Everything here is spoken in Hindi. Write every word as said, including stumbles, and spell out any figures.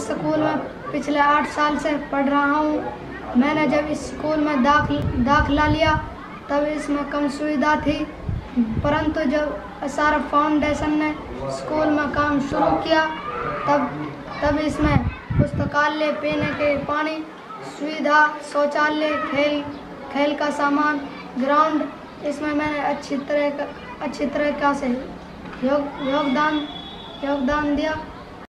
इस स्कूल में पिछले आठ साल से पढ़ रहा हूँ। मैंने जब इस स्कूल में दाखिल दाखिला लिया तब इसमें कम सुविधा थी, परंतु जब एस आर एफ फाउंडेशन ने स्कूल में काम शुरू किया तब तब इसमें पुस्तकालय, पीने के पानी सुविधा, शौचालय, खेल खेल का सामान, ग्राउंड, इसमें मैंने अच्छी तरह अच्छी तरीक़ा से योग योगदान योगदान दिया।